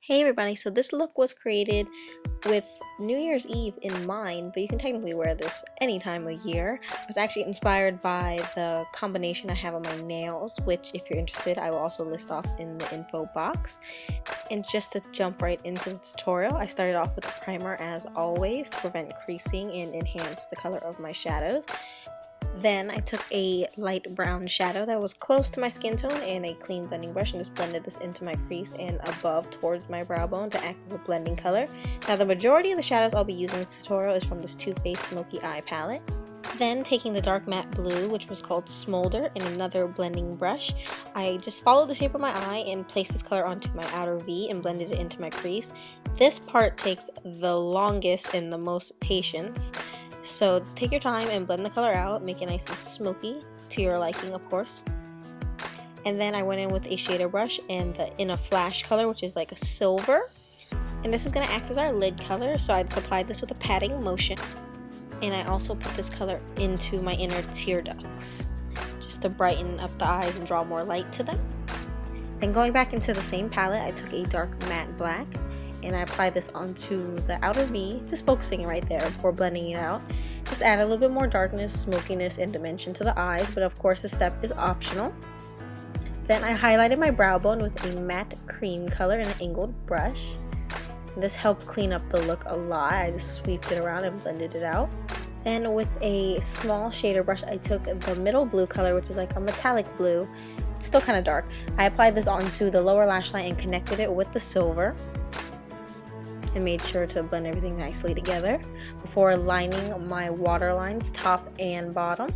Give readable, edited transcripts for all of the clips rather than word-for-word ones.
Hey everybody, so this look was created with New Year's Eve in mind, but you can technically wear this any time of year. It was actually inspired by the combination I have on my nails, which if you're interested I will also list off in the info box. And just to jump right into the tutorial, I started off with a primer as always to prevent creasing and enhance the color of my shadows. Then I took a light brown shadow that was close to my skin tone and a clean blending brush and just blended this into my crease and above towards my brow bone to act as a blending color. Now the majority of the shadows I'll be using in this tutorial is from this Too Faced Smoky Eye palette. Then taking the dark matte blue, which was called Smolder, and another blending brush, I just followed the shape of my eye and placed this color onto my outer V and blended it into my crease. This part takes the longest and the most patience. So just take your time and blend the color out, make it nice and smoky to your liking, of course. And then I went in with a shader brush and in a flash color, which is like a silver. And this is going to act as our lid color, so I just applied this with a patting motion. And I also put this color into my inner tear ducts, just to brighten up the eyes and draw more light to them. Then going back into the same palette, I took a dark matte black and I applied this onto the outer V, just focusing right there before blending it out. Just add a little bit more darkness, smokiness, and dimension to the eyes, but of course this step is optional. Then I highlighted my brow bone with a matte cream color and an angled brush. And this helped clean up the look a lot. I just sweeped it around and blended it out. Then with a small shader brush, I took the middle blue color, which is like a metallic blue. It's still kind of dark. I applied this onto the lower lash line and connected it with the silver. And made sure to blend everything nicely together before lining my waterlines top and bottom.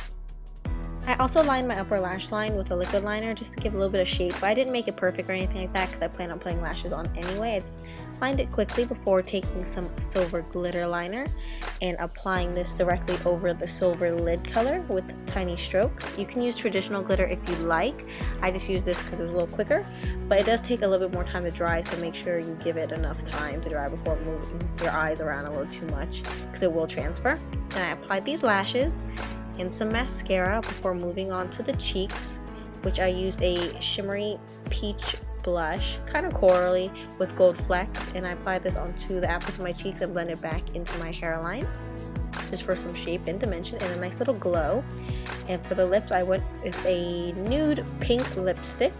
I also lined my upper lash line with a liquid liner just to give a little bit of shape, but I didn't make it perfect or anything like that because I plan on putting lashes on anyway. I just lined it quickly before taking some silver glitter liner and applying this directly over the silver lid color with tiny strokes. You can use traditional glitter if you like. I just used this because it was a little quicker, but it does take a little bit more time to dry, so make sure you give it enough time to dry before moving your eyes around a little too much because it will transfer. And I applied these lashes and some mascara before moving on to the cheeks, which I used a shimmery peach blush, kind of corally with gold flecks, and I applied this onto the apples of my cheeks and blended back into my hairline just for some shape and dimension and a nice little glow. And for the lips, I went with a nude pink lipstick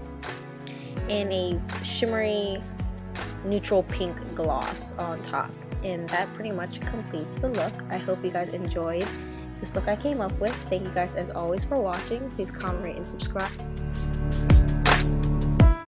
and a shimmery neutral pink gloss on top, and that pretty much completes the look. I hope you guys enjoyed this look I came up with. Thank you guys as always for watching. Please comment, rate, and subscribe.